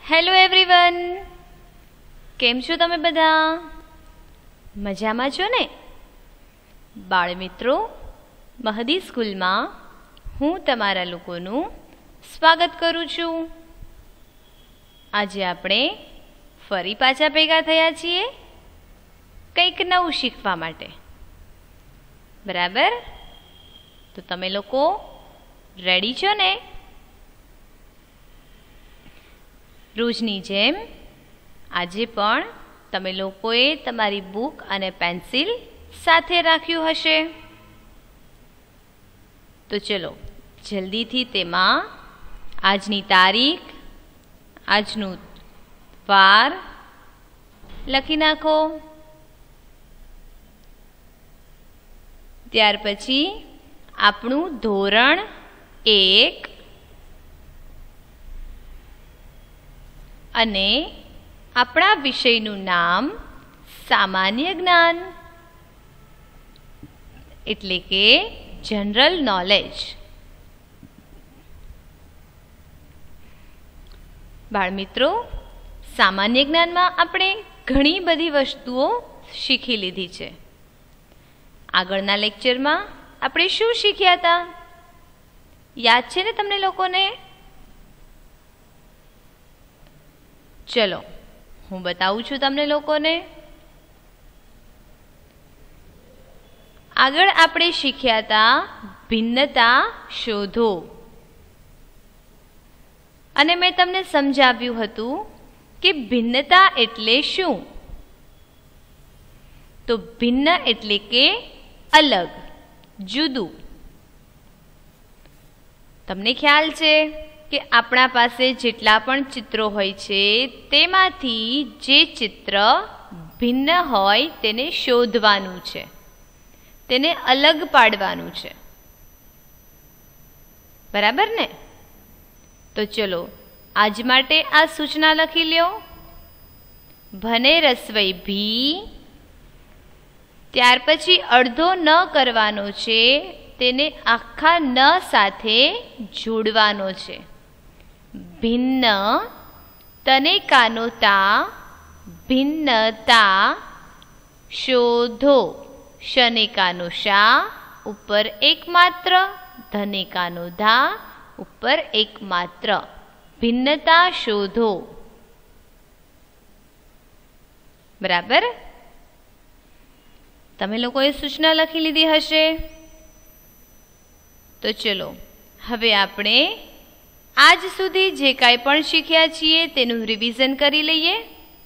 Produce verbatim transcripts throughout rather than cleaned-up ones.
Hello everyone, કેમ છો તમે બધા? મજામાં છો ને? બાળમિત્રો, મહદી સ્કૂલમાં હું તમારા લોકોનું સ્વાગત કરું છું. આજે આપણે ફરી પાછા ભેગા થયા છીએ કંઈક નવું શીખવા માટે. બરાબર? તો તમે લોકો રેડી છો ને? રોજની જેમ આજે પણ તમે લોકોએ તમારી બુક અને પેન્સિલ સાથે રાખ્યું હશે. તો ચલો જલ્દીથી તેમાં આજની તારીખ, આજનું વાર લખી નાખો. ત્યાર પછી આપણું ધોરણ એક અને આપણા વિષયનું નામ સામાન્ય જ્ઞાન એટલે કે જનરલ નોલેજ. બાળમિત્રો, સામાન્ય જ્ઞાનમાં આપણે ઘણી બધી વસ્તુઓ શીખી લીધી છે. આગળના લેક્ચરમાં આપણે શું શીખ્યા હતા? યાદ છે ને તમને લોકોને? ચલો હું બતાવું છું તમને લોકોને. આગળ આપણે શીખ્યા હતા ભિન્નતા શોધો, અને મેં તમને સમજાવ્યું હતું કે ભિન્નતા એટલે શું. તો ભિન્ન એટલે કે અલગ, જુદું. તમને ખ્યાલ છે કે આપણા પાસે જેટલા પણ ચિત્રો હોય છે તેમાંથી જે ચિત્ર ભિન્ન હોય તેને શોધવાનું છે, તેને અલગ પાડવાનું છે. બરાબર ને? તો ચલો આજ માટે આ સૂચના લખી લ્યો. ભને રસવઈ ભી, ત્યાર પછી અડધો ન કરવાનો છે, તેને આખા ન સાથે જોડવાનો છે. ભિન્ન તને કાનો તા, ભિન્નતા શોધો. શને કાનો શા, ઉપર એક માત્ર. ધને કાનો ધા, ઉપર એક માત્ર. ભિન્નતા શોધો. બરાબર? તમે લોકોએ સૂચના લખી લીધી હશે. તો ચલો હવે આપણે આજ સુધી જે કાંઈ પણ શીખ્યા છીએ તેનું રિવિઝન કરી લઈએ.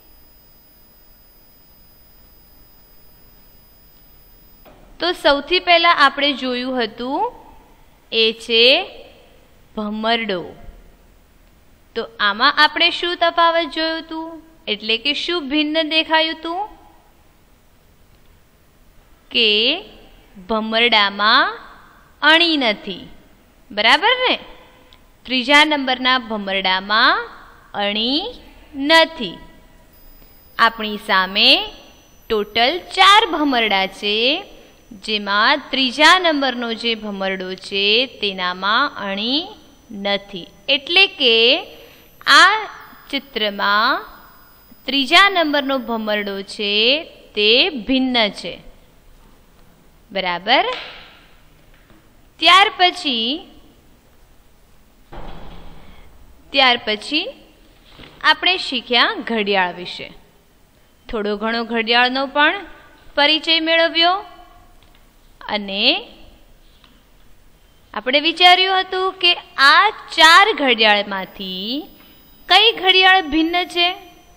તો સૌથી પહેલાં આપણે જોયું હતું એ છે ભમરડો. તો આમાં આપણે શું તફાવત જોયું હતું, એટલે કે શું ભિન્ન દેખાયું હતું? કે ભમરડામાં અણી નથી. બરાબર ને? ત્રીજા નંબરના ભમરડામાં અણી નથી. આપણી સામે ટોટલ ચાર ભમરડા છે, જેમાં ત્રીજા નંબરનો જે ભમરડો છે તેનામાં અણી નથી. એટલે કે આ ચિત્રમાં ત્રીજા નંબરનો ભમરડો છે તે ભિન્ન છે. બરાબર? ત્યાર પછી ત્યાર પછી આપણે શીખ્યા ઘડિયાળ વિશે. થોડો ઘણો ઘડિયાળનો પણ પરિચય મેળવ્યો, અને આપણે વિચાર્યું હતું કે આ ચાર ઘડિયાળમાંથી કઈ ઘડિયાળ ભિન્ન છે?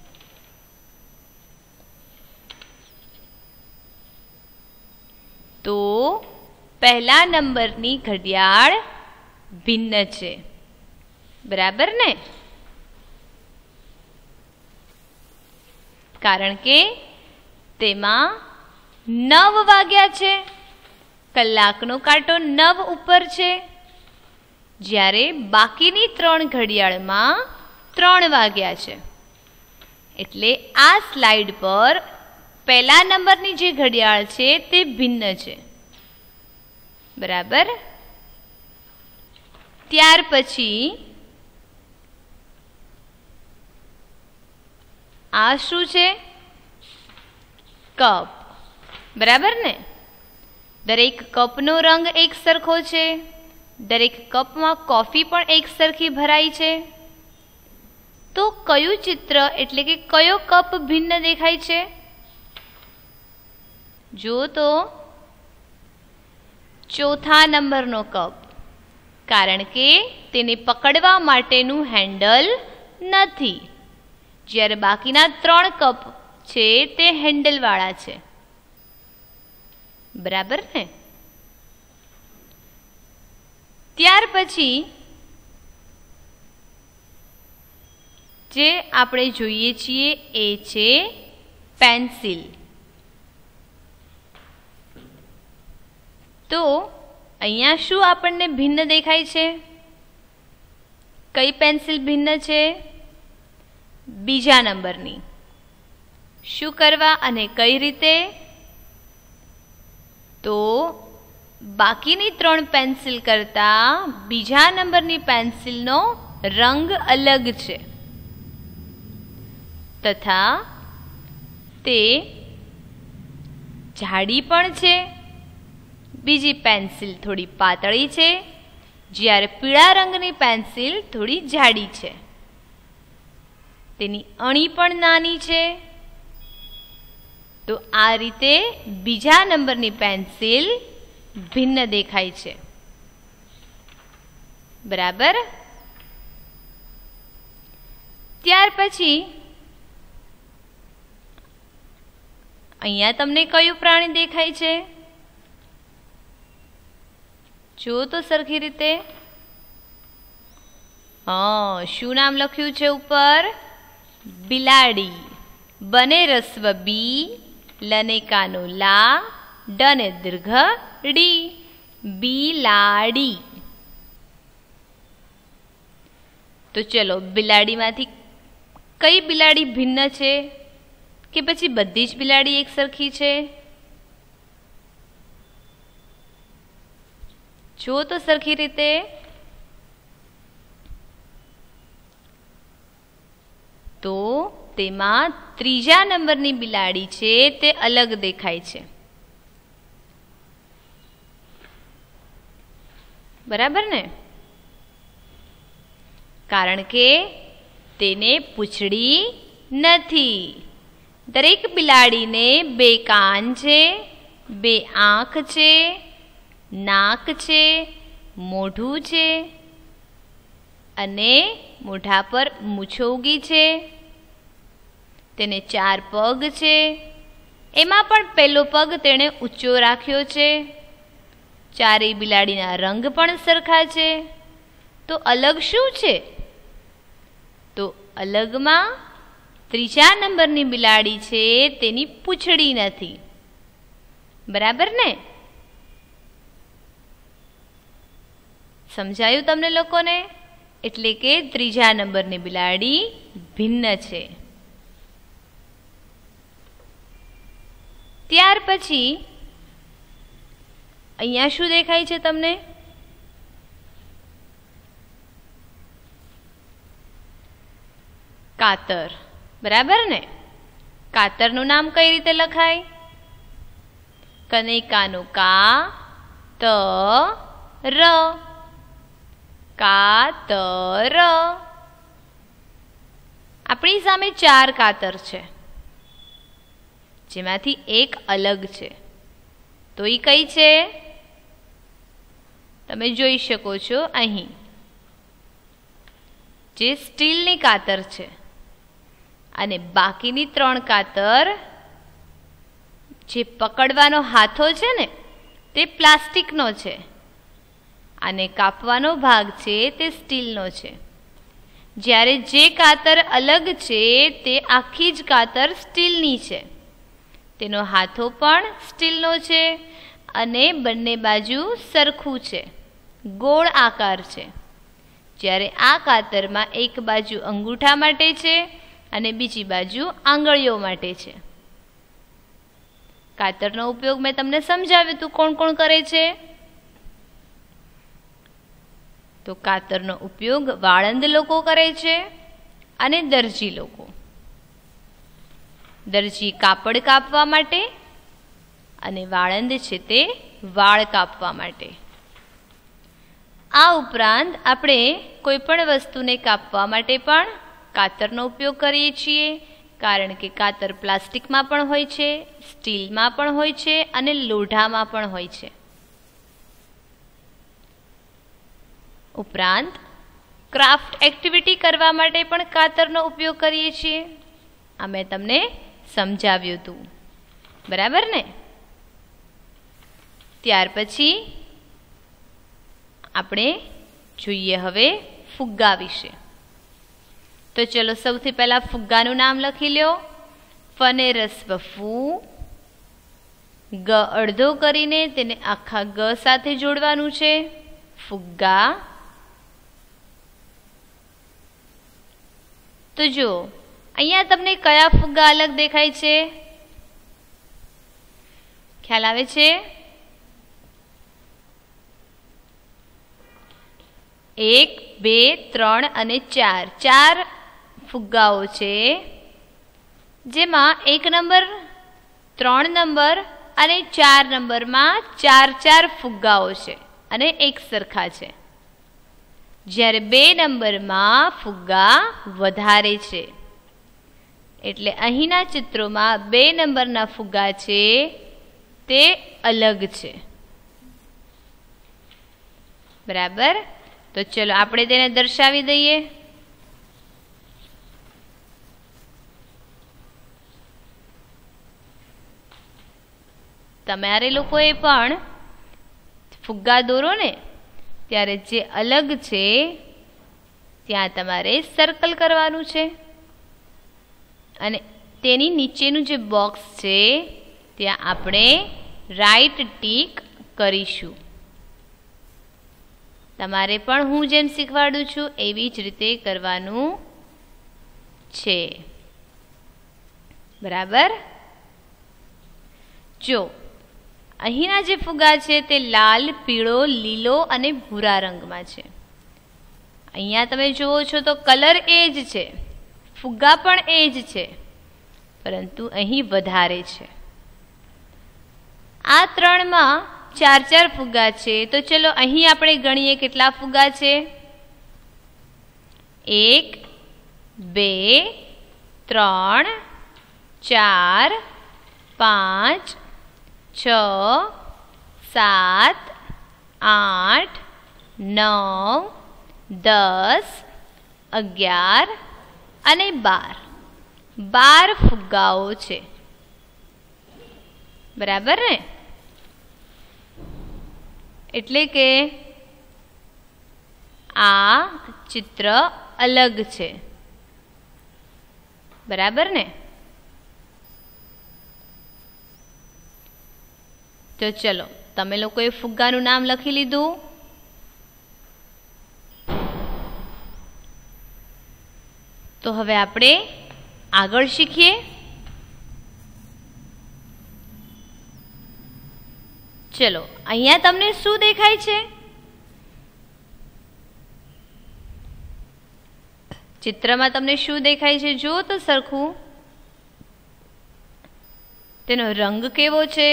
તો પહેલા નંબરની ઘડિયાળ ભિન્ન છે. બરાબર ને? કારણ કે તેમાં નવ વાગ્યા છે. કલાકનો કાંટો નવ ઉપર છે, જ્યારે બાકીની ત્રણ ઘડિયાળમાં ત્રણ વાગ્યા છે. એટલે આ સ્લાઇડ પર પહેલા નંબરની જે ઘડિયાળ છે તે ભિન્ન છે. બરાબર? ત્યાર પછી આ શું છે? કપ. બરાબર ને? દરેક કપનો રંગ એક સરખો છે. દરેક કપમાં કોફી પણ એક સરખી ભરાઈ છે. તો કયું ચિત્ર એટલે કે કયો કપ ભિન્ન દેખાય છે? જો તો ચોથા નંબરનો કપ, કારણ કે તેને પકડવા માટેનું હેન્ડલ નથી, જ્યારે બાકીના ત્રણ કપ છે તે હેન્ડલવાળા છે. બરાબર ને? ત્યાર પછી જે આપણે જોઈએ છીએ એ છે પેન્સિલ. તો અહીંયા શું આપણને ભિન્ન દેખાય છે? કઈ પેન્સિલ ભિન્ન છે? બીજા નંબરની. શું કરવા અને કઈ રીતે? તો બાકીની ત્રણ પેન્સિલ કરતાં બીજા નંબરની પેન્સિલનો રંગ અલગ છે, તથા તે જાડી પણ છે. બીજી પેન્સિલ થોડી પાતળી છે, જ્યારે પીળા રંગની પેન્સિલ થોડી જાડી છે. તેની અણી પણ નાની છે. તો આ રીતે બીજા નંબરની પેન્સિલ ભિન્ન દેખાય છે. બરાબર? ત્યાર પછી અહીંયા તમને કયું પ્રાણી દેખાય છે? જો તો સરખી રીતે. હા, શું નામ લખ્યું છે ઉપર? બિલાડી. બને રસ્વ બી, લને કાનો લા, ડને દીર્ઘ ડી. બિલાડી. તો ચલો, બિલાડીમાંથી કઈ બિલાડી ભિન્ન છે? કે પછી બધી જ બિલાડી એક સરખી છે? જો તો સરખી રીતે. તો તેમાં ત્રીજા નંબરની બિલાડી છે તે અલગ દેખાય છે. બરાબર ને? કારણ કે તેને પૂંછડી નથી. દરેક બિલાડીને બે કાન છે, બે આંખ છે, નાક છે, મોઢું છે અને મોઢા પર મૂછો ઉગી છે. તેને ચાર પગ છે. એમાં પણ પહેલો પગ તેણે ઊંચો રાખ્યો છે. ચારેય બિલાડીના રંગ પણ સરખા છે. તો અલગ શું છે? તો અલગમાં ત્રીજા નંબરની બિલાડી છે તેની પૂંછડી નથી. બરાબર ને? સમજાયું તમને લોકોને? એટલે કે ત્રીજા નંબરની બિલાડી ભિન્ન છે. ત્યાર પછી અહીંયા શું દેખાય છે તમને? કાતર. બરાબર ને? કાતરનું નામ કઈ રીતે લખાય? કનૈકાનું કા, ત, ર. કાતર. આપણી સામે ચાર કાતર છે, જેમાંથી એક અલગ છે. તો એ કઈ છે? તમે જોઈ શકો છો અહીં, જે સ્ટીલની કાતર છે. અને બાકીની ત્રણ કાતર, જે પકડવાનો હાથો છે ને, તે પ્લાસ્ટિકનો છે. અને કાપવાનો ભાગ છે તે સ્ટીલનો છે. જ્યારે જે કાતર અલગ છે તે આખી જ કાતર સ્ટીલની છે. તેનો હાથો પણ સ્ટીલનો છે અને બંને બાજુ સરખું છે, ગોળ આકાર છે. જ્યારે આ કાતરમાં એક બાજુ અંગૂઠા માટે છે અને બીજી બાજુ આંગળીઓ માટે છે. કાતરનો ઉપયોગ મેં તમને સમજાવ્યું હતું કોણ કોણ કરે છે. તો કાતરનો ઉપયોગ વાળંદ લોકો કરે છે અને દરજી લોકો. દરજી કાપડ કાપવા માટે અને વાળંદ છે તે વાળ કાપવા માટે. આ ઉપરાંત આપણે કોઈ પણ વસ્તુને કાપવા માટે પણ કાતરનો ઉપયોગ કરીએ છીએ, કારણ કે કાતર પ્લાસ્ટિકમાં પણ હોય છે, સ્ટીલમાં પણ હોય છે અને લોઢામાં પણ હોય છે. ઉપરાંત ક્રાફ્ટ એક્ટિવિટી કરવા માટે પણ કાતરનો ઉપયોગ કરીએ છીએ. આ મેં તમને સમજાવ્યું હતું, બરાબર ને? ત્યાર પછી આપણે જોઈએ હવે ફુગ્ગા વિશે. તો ચલો સૌથી પહેલા ફુગ્ગાનું નામ લખી લ્યો. ફને રસ્વ ફૂ. ગ અડધો કરીને તેને આખા ગ સાથે જોડવાનું છે. ફુગ્ગા. તો જો અહીંયા તમને કયા ફુગ્ગા અલગ દેખાય છે? ખ્યાલ આવે છે? એક, બે, ત્રણ અને ચાર. ચાર ફુગ્ગાઓ છે, જેમાં એક નંબર, ત્રણ નંબર અને ચાર નંબરમાં ચાર ચાર ફુગ્ગાઓ છે અને એક સરખા છે. જ્યારે બે નંબરમાં ફુગ્ગા વધારે છે. એટલે અહીંના ચિત્રોમાં બે નંબરના ફુગ્ગા છે તે અલગ છે. બરાબર? તો ચલો આપણે તેને દર્શાવી દઈએ. તમારે લોકોએ પણ ફુગ્ગા દોરો ને ત્યારે જે અલગ છે ત્યાં તમારે સર્કલ કરવાનું છે અને તેની નીચેનું જે બોક્સ છે ત્યાં આપણે રાઈટ ટીક કરીશું. તમારે પણ હું જેમ શીખવાડું છું એવી જ રીતે કરવાનું છે. બરાબર? જો અહીંના જે ફુગ્ગા છે તે લાલ, પીળો, લીલો અને ભૂરા રંગમાં છે. અહીંયા તમે જુઓ છો તો કલર એ જ છે, ફુગ્ગા પણ એ જ છે, પરંતુ અહીં વધારે છે. આ ત્રણમાં ચાર ચાર ફુગ્ગા છે. તો ચલો અહીં આપણે ગણીએ કેટલા ફુગ્ગા છે. એક, બે, ત્રણ, ચાર, પાંચ, છ, સાત, આઠ, નવ, દસ, અગિયાર અને બાર. બાર ફુગ્ગાઓ છે. બરાબર ને? એટલે કે આ ચિત્ર અલગ છે. બરાબર ને? તો ચલો તમે લોકોએ ફુગ્ગાનું નામ લખી લીધું. તો હવે આપણે આગળ શીખીએ. ચલો અહીંયા તમને શું દેખાય છે? ચિત્રમાં તમને શું દેખાય છે? જુઓ તો સરખું. તેનો રંગ કેવો છે?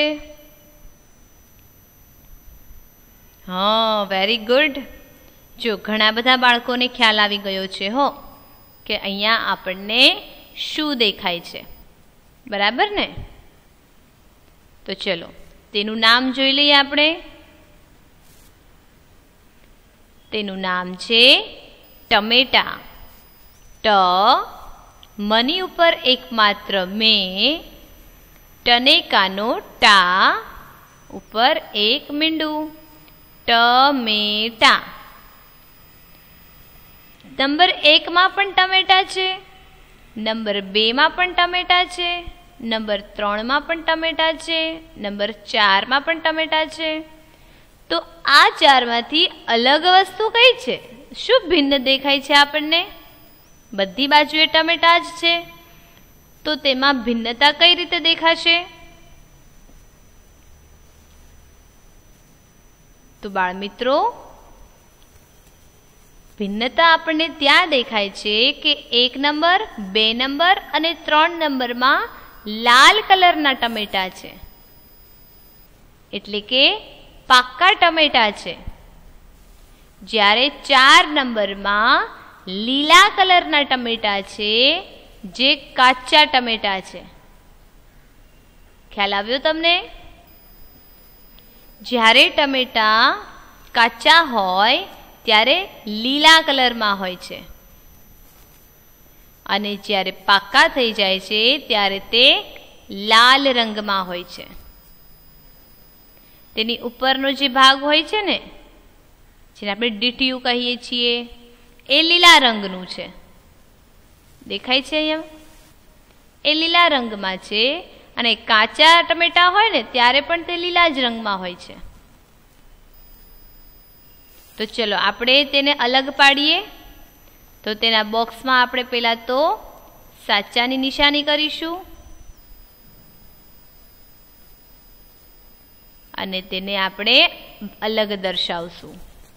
હા, વેરી ગુડ. જો ઘણા બધા બાળકોને ખ્યાલ આવી ગયો છે હો કે અહીંયા આપણને શું દેખાય છે. બરાબર ને? તો ચલો તેનું નામ જોઈ લઈએ આપણે. તેનું નામ છે ટમેટા. ટ મની ઉપર એકમાત્ર મેં, ટનેકાનો ટા ઉપર એક મીંડું. ટમેટા. નંબર એકમાં પણ ટમેટા છે, નંબર બેમાં પણ ટમેટા છે, નંબર ત્રણમાં પણ ટમેટા છે, નંબર ચારમાં પણ ટમેટા છે. તો આ ચારમાંથી અલગ વસ્તુ કઈ છે? શું ભિન્ન દેખાય છે આપણને? બધી બાજુએ ટમેટા જ છે, તો તેમાં ભિન્નતા કઈ રીતે દેખાશે? તો બાળમિત્રો, ભિન્નતા આપણને ત્યાં દેખાય છે કે એક નંબર, બે નંબર અને ત્રણ નંબરમાં લાલ કલરના ટમેટા છે, એટલે કે પાક્કા ટમેટા છે. જ્યારે ચાર નંબરમાં લીલા કલરના ટમેટા છે, જે કાચા ટમેટા છે. ખ્યાલ આવ્યો તમને? જ્યારે ટમેટા કાચા હોય ત્યારે લીલા કલરમાં હોય છે, અને જ્યારે પાક્કા થઈ જાય છે ત્યારે તે લાલ રંગમાં હોય છે. તેની ઉપરનો જે ભાગ હોય છે ને, જેને આપણે ડીટીયું કહીએ છીએ, એ લીલા રંગનું છે. દેખાય છે અહીંયા? એ લીલા રંગમાં છે, અને કાચા ટમેટા હોય ને ત્યારે પણ તે લીલા જ રંગમાં હોય છે. તો ચલો આપણે તેને અલગ પાડીએ. તો તેના બોક્સમાં આપણે પહેલાં તો સાચાની નિશાની કરીશું, અને તેને આપણે અલગ દર્શાવશું.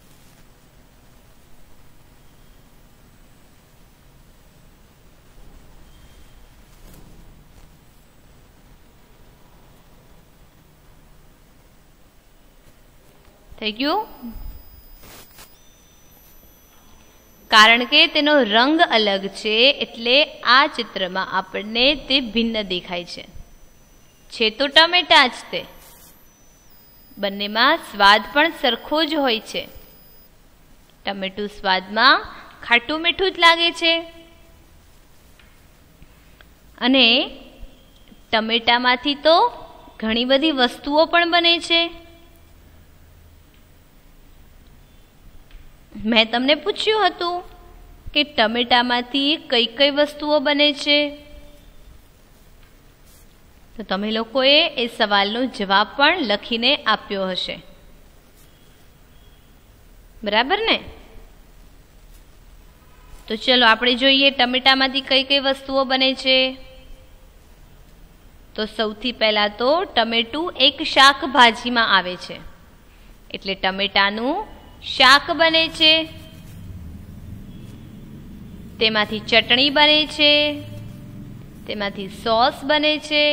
થઈ ગયું? કારણ કે તેનો રંગ અલગ છે એટલે આ ચિત્રમાં આપણને તે ભિન્ન દેખાય છે. છે તો ટમેટા જ તે. બંનેમાં સ્વાદ પણ સરખો જ હોય છે. ટમેટું સ્વાદમાં ખાટું મીઠું જ લાગે છે, અને ટમેટામાંથી તો ઘણી બધી વસ્તુઓ પણ બને છે. મેં તમને પૂછ્યું હતું કે ટમેટામાંથી કઈ કઈ વસ્તુઓ બને છે, તો તમે લોકોએ એ સવાલનો જવાબ પણ લખીને આપ્યો હશે. બરાબર ને? તો ચલો આપણે જોઈએ ટમેટામાંથી કઈ કઈ વસ્તુઓ બને છે. તો સૌથી પહેલા તો ટમેટું એક શાકભાજીમાં આવે છે, એટલે ટમેટાનું શાક બને છે. તેમાંથી ચટણી બને છે, તેમાંથી સોસ બને છે,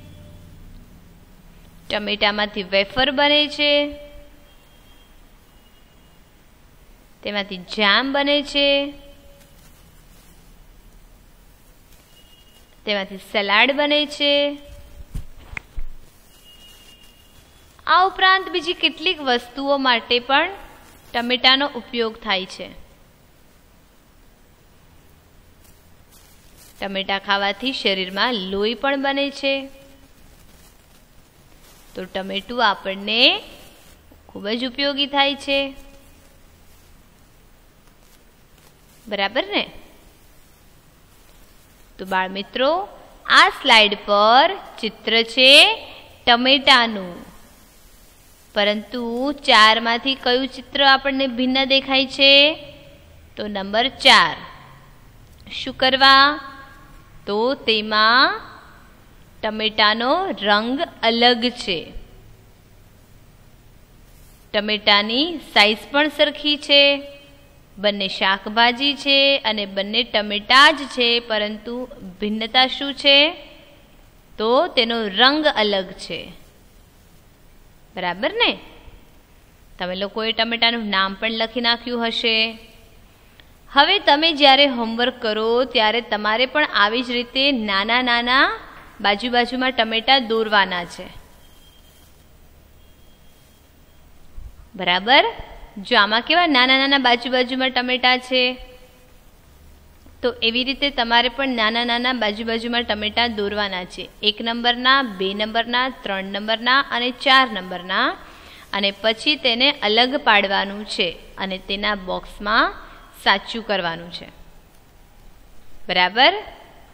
ટમેટામાંથી વેફર બને છે, તેમાંથી જામ બને છે, તેમાંથી સલાડ બને છે. આ ઉપરાંત બીજી કેટલીક વસ્તુઓ માટે પણ ટમેટાનો ઉપયોગ થાય છે. ટમેટા ખાવાથી શરીરમાં લોહી પણ બને છે. તો ટમેટું આપણને ખૂબ જ ઉપયોગી થાય છે. બરાબર ને? તો બાળમિત્રો, આ સ્લાઇડ પર ચિત્ર છે ટમેટાનું, પરંતુ ચારમાંથી કયું ચિત્ર આપણને ભિન્ન દેખાય છે? તો નંબર ચાર. શું કરવા? તો તેમાં ટમેટાનો રંગ અલગ છે. ટમેટાની સાઈઝ પણ સરખી છે, બંને શાકભાજી છે અને બંને ટમેટા જ છે, પરંતુ ભિન્નતા શું છે? તો તેનો રંગ અલગ છે. બરાબર ને? તમે લોકોએ ટમેટાનું નામ પણ લખી નાખ્યું હશે. હવે તમે જ્યારે હોમવર્ક કરો ત્યારે તમારે પણ આવી જ રીતે નાના નાના બાજુ બાજુમાં ટમેટા દોરવાના છે. બરાબર? જો આમાં કેવા નાના નાના બાજુ બાજુમાં ટમેટા છે, તો એવી રીતે તમારે પણ નાના નાના બાજુ બાજુમાં ટમેટા દોરવાના છે. એક નંબરના, બે નંબરના, ત્રણ નંબરના અને ચાર નંબરના, અને પછી તેને અલગ પાડવાનું છે અને તેના બોક્સમાં સાચું કરવાનું છે. બરાબર?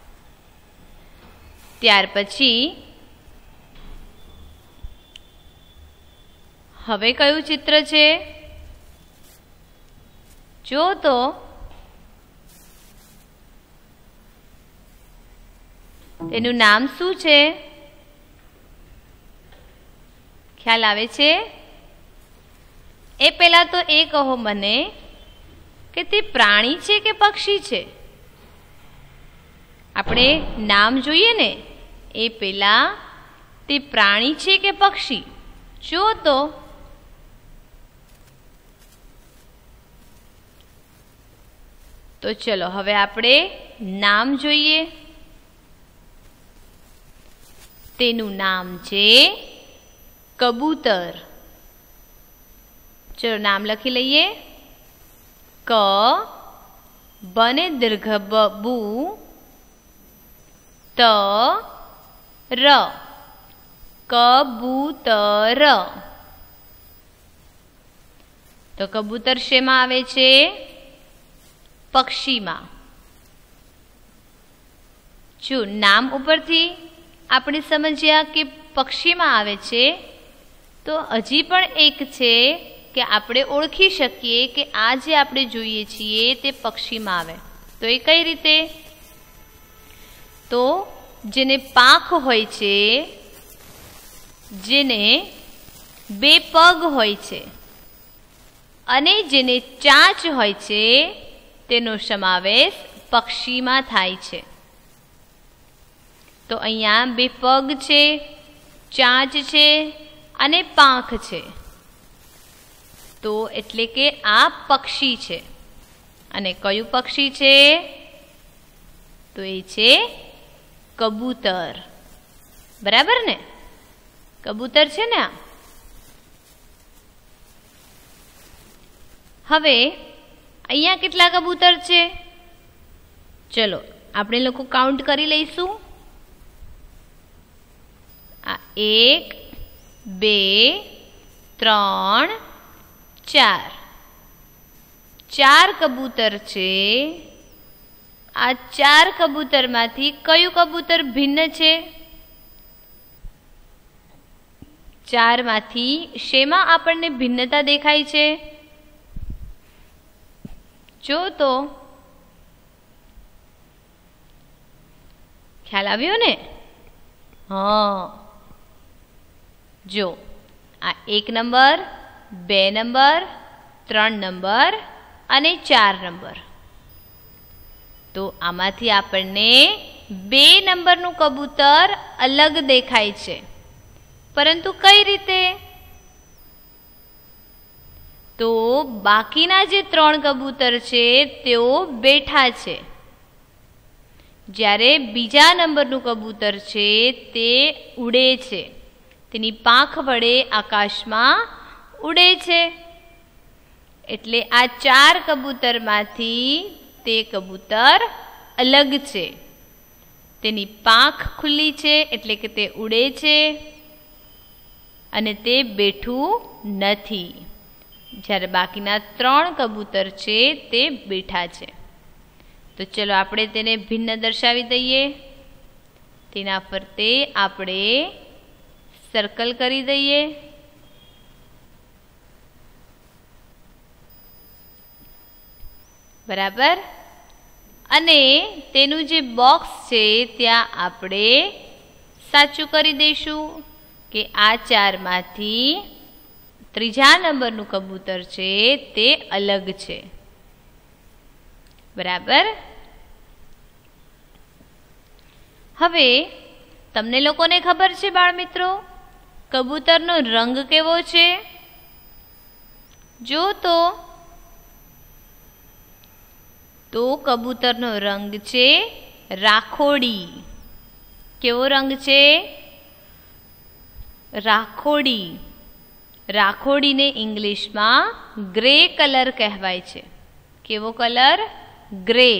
ત્યાર પછી હવે કયું ચિત્ર છે? જો તો તેનું નામ શું છે? ખ્યાલ આવે છે? એ પહેલા તો એ કહો મને કે તે પ્રાણી છે કે પક્ષી છે? આપણે નામ જોઈએ ને, એ પેલા તે પ્રાણી છે કે પક્ષી? જો તો તો ચલો હવે આપણે નામ જોઈએ. તેનું નામ છે કબૂતર. ચલો નામ લખી લઈએ. ક બને દીર્ઘ બ બુ ત ર કબૂતર. તો કબૂતર શેમાં આવે છે? પક્ષીમાં. જો નામ ઉપરથી આપણે સમજ્યા કે પક્ષીમાં આવે છે, તો હજી પણ એક છે કે આપણે ઓળખી શકીએ કે આ જે આપણે જોઈએ છીએ તે પક્ષીમાં આવે. તો એ કઈ રીતે? તો જેને પાંખ હોય છે, જેને બે પગ હોય છે અને જેને ચાંચ હોય છે, તેનો સમાવેશ પક્ષીમાં થાય છે. તો અહીંયા બે પગ છે, ચાંચ છે અને પાંખ છે. તો એટલે કે આ પક્ષી છે. અને કયું પક્ષી છે? તો એ છે કબૂતર. બરાબર ને? કબૂતર છે ને આ. હવે અહીંયા કેટલા કબૂતર છે? ચલો આપણે લોકો કાઉન્ટ કરી લઈશું. આ એક, બે, ત્રણ, ચાર. ચાર કબૂતર છે. આ ચાર કબૂતરમાંથી કયું કબૂતર ભિન્ન છે? ચારમાંથી શેમાં આપણને ભિન્નતા દેખાય છે? જો તો ખ્યાલ આવ્યો ને? હા, જો આ એક નંબર, બે નંબર, ત્રણ નંબર અને ચાર નંબર. તો આમાંથી આપણને બે નંબરનું કબૂતર અલગ દેખાય છે. પરંતુ કઈ રીતે? તો બાકીના જે ત્રણ કબૂતર છે તેઓ બેઠા છે, જ્યારે બીજા નંબરનું કબૂતર છે તે ઉડે છે. તેની પાંખ વડે આકાશમાં ઉડે છે. એટલે આ ચાર કબૂતરમાંથી તે કબૂતર અલગ છે. તેની પાંખ ખુલ્લી છે એટલે કે તે ઉડે છે અને તે બેઠું નથી. જ્યારે બાકીના ત્રણ કબૂતર છે તે બેઠા છે. તો ચલો આપણે તેને ભિન્ન દર્શાવી દઈએ. તેના ફરતે આપણે સર્કલ કરી દઈએ. બરાબર. અને તેનું જે બોક્સ છે ત્યાં આપણે સાચું કરી દઈશું કે આ ચારમાંથી ત્રીજા નંબરનું કબૂતર છે તે અલગ છે. બરાબર. હવે તમને લોકોને ખબર છે બાળ મિત્રો, કબૂતરનો રંગ કેવો છે? જો તો તો કબૂતરનો રંગ છે રાખોડી. કેવો રંગ છે? રાખોડી. રાખોડીને ઇંગ્લિશમાં ગ્રે કલર કહેવાય છે. કેવો કલર? ગ્રે.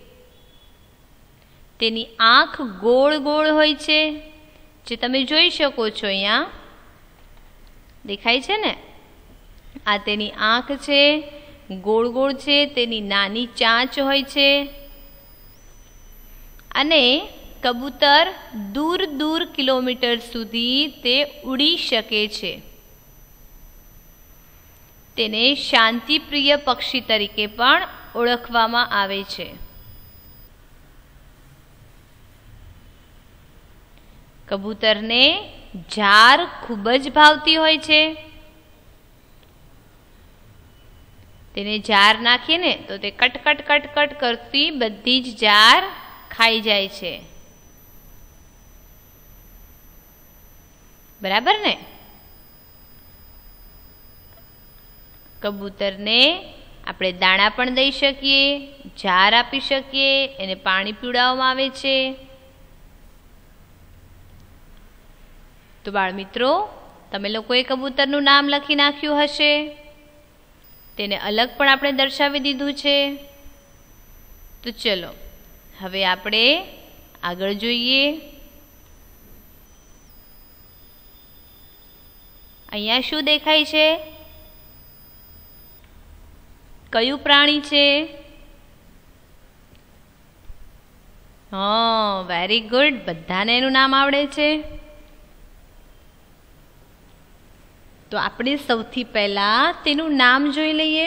તેની આંખ ગોળ ગોળ હોય છે, જે તમે જોઈ શકો છો. અહીંયા દેખાય છે ને? આ તેની આંખ છે, ગોળ ગોળ છે. તેની નાની ચાંચ હોય છે. અને કબૂતર દૂર દૂર કિલોમીટર સુધી તે ઉડી શકે છે. તેને શાંતિપ્રિય પક્ષી તરીકે પણ ઓળખવામાં આવે છે. કબૂતરને ઝાર ખૂબ જ ભાવતી હોય છે. તેને ઝાર નાખીએ ને તો તે કટ કટ કટ કટ કરતી બધી જ ઝાર ખાઈ જાય છે. બરાબર ને? કબૂતરને આપણે દાણા પણ દઈ શકીએ, ચાર આપી શકીએ, એને પાણી પીવડાવવામાં આવે છે. તો બાળ મિત્રો, તમે લોકોએ કબૂતરનું નામ લખી નાખ્યું હશે. તેને અલગ પણ આપણે દર્શાવી દીધું છે. તો ચલો હવે આપણે આગળ જોઈએ. અહીંયા શું દેખાય છે? કયું પ્રાણી છે? હા, વેરી ગુડ. બધાને એનું નામ આવડે છે. તો આપણે સૌથી પહેલા તેનું નામ જોઈ લઈએ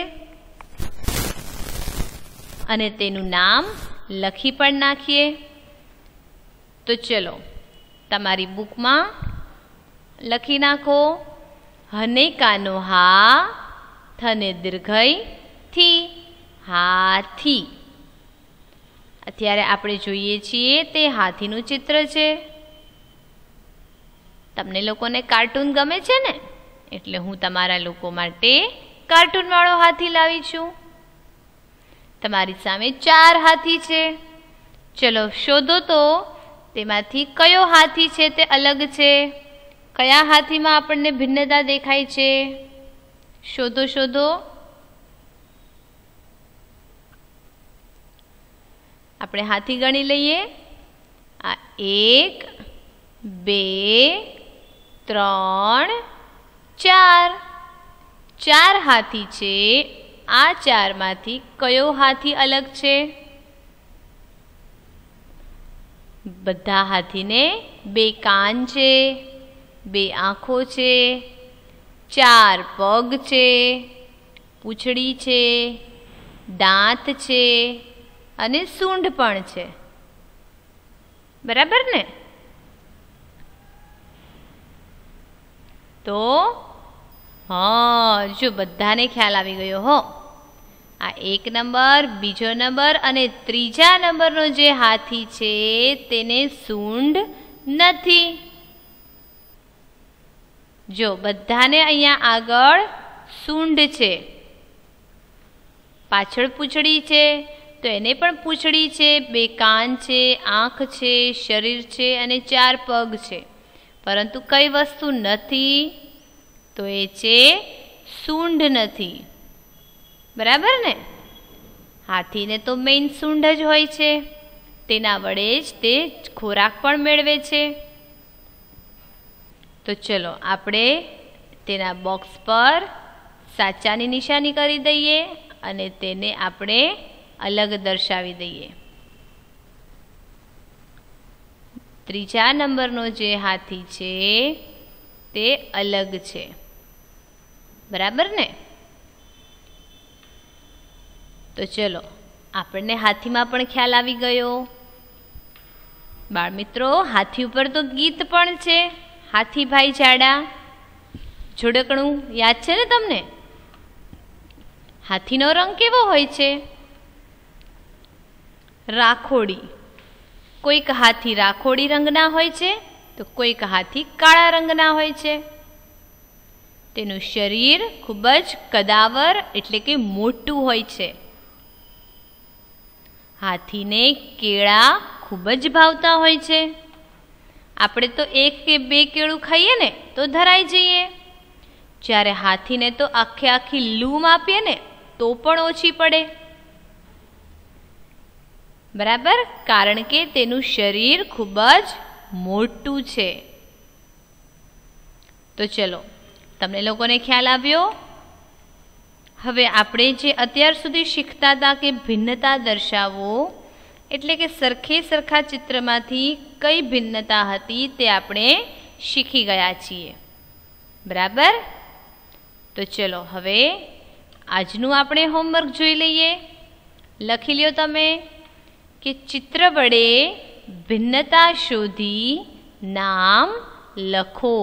અને તેનું નામ લખી પણ નાખીએ. તો ચલો તમારી બુકમાં લખી નાખો. હને કાનો હા, થને દીર્ઘઈ થી, હાથી. અત્યારે આપણે જોઈએ છીએ તે હાથીનું ચિત્ર છે. તમને લોકોને કાર્ટૂન ગમે છે ને, એટલે હું તમારા લોકો માટે કાર્ટૂન વાળો હાથી લાવી છું. તમારી સામે ચાર હાથી છે. ચલો શોધો તો તેમાંથી કયો હાથી છે તે અલગ છે, કયા હાથીમાં આપણને ભિન્નતા દેખાય છે. શોધો શોધો. આપણે હાથી ગણી લઈએ. આ એક, બે, ત્રણ, ચાર. ચાર હાથી છે. આ ચારમાંથી કયો હાથી અલગ છે? બધા હાથીને બે કાન છે, બે આંખો છે, ચાર પગ છે, પૂંછડી છે, દાંત છે અને સૂંઢ પણ છે. બરાબર ને? તો હા, જો બધાને ખ્યાલ આવી ગયો હો. આ એક નંબર, બીજો નંબર અને ત્રીજા નંબરનો જે હાથી છે તેને સૂંઢ નથી. જો બધાને અહીંયા આગળ સૂંઢ છે. પાછળ પૂંછડી છે તો એને પણ પૂંછડી છે, બે કાન છે, આંખ છે, શરીર છે અને ચાર પગ છે. પરંતુ કઈ વસ્તુ નથી? તો એ છે સૂંઢ નથી. બરાબર ને? હાથીને તો મેઇન સૂંઢ જ હોય છે. તેના વડે જ તે ખોરાક પણ મેળવે છે. તો ચલો આપણે તેના બોક્સ પર સાચાની નિશાની કરી દઈએ અને તેને આપણે અલગ દર્શાવી દઈએ. ત્રીજા નંબરનો જે હાથી છે તે અલગ છે. બરાબર ને? તો ચલો આપણને હાથીમાં પણ ખ્યાલ આવી ગયો. બાળ મિત્રો, હાથી ઉપર તો ગીત પણ છે, હાથીભાઈ જાડા. જોડકણું યાદ છે ને તમને? હાથીનો રંગ કેવો હોય છે? રાખોડી. કોઈક હાથી રાખોડી રંગના હોય છે તો કોઈક હાથી કાળા રંગના હોય છે. તેનું શરીર ખૂબ જ કદાવર એટલે કે મોટું હોય છે. હાથીને કેળા ખૂબ જ ભાવતા હોય છે. આપણે તો એક કે બે કેળું ખાઈએ ને તો ધરાઈ જઈએ, જ્યારે હાથીને તો આખે આખી લૂમ આપીએ ને તો પણ ઓછી પડે. બરાબર? કારણ કે તેનું શરીર ખૂબ જ મોટું છે. તો ચલો, તમને લોકોને ખ્યાલ આવ્યો? હવે આપણે જે અત્યાર સુધી શીખતા હતા કે ભિન્નતા દર્શાવો, એટલે કે સરખે સરખા ચિત્રમાંથી કઈ ભિન્નતા હતી તે આપણે શીખી ગયા છીએ. બરાબર? તો ચલો હવે આજનું આપણે હોમવર્ક જોઈ લઈએ. લખી લ્યો તમે કે ચિત્ર વડે ભિન્નતા શોધી નામ લખો.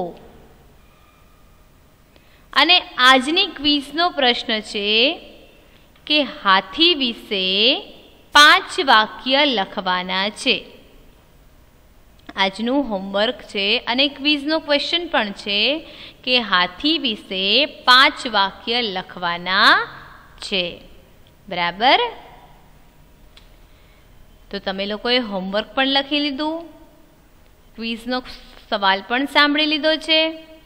અને આજની ક્વિઝનો પ્રશ્ન છે કે હાથી વિશે પાંચ વાક્ય લખવાના છે. આજનું હોમવર્ક છે અને ક્વિઝનો ક્વેશ્ચન પણ છે કે હાથી વિશે પાંચ વાક્ય લખવાના છે. બરાબર? તો તમે લોકોએ હોમવર્ક પણ લખી લીધું, ક્વિઝનો સવાલ પણ સાંભળી લીધો છે.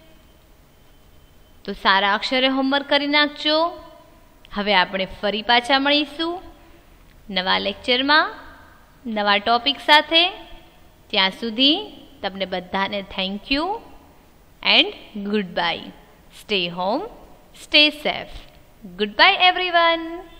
તો સારા અક્ષરે હોમવર્ક કરી નાખજો. હવે આપણે ફરી પાછા મળીશું નવા લેક્ચરમાં નવા ટોપિક સાથે. ત્યાં સુધી તમને બધાને thank you and goodbye. Stay home, stay safe. Goodbye everyone.